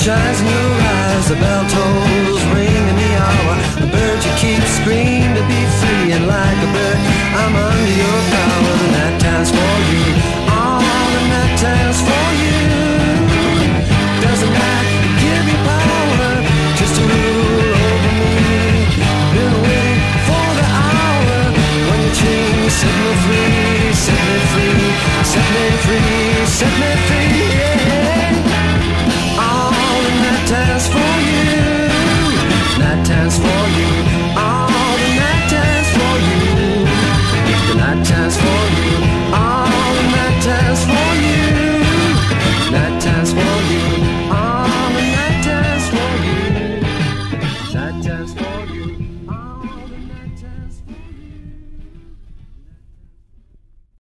shines in your eyes, the bell tolls, ring in the hour. The bird you keep scream to be free, and like a bird, I'm under your power. The night time's for you, all the night time's for you. Doesn't night give you power just to rule over me? Been waiting for the hour when you change, set me free, set me free, set me free, set me free.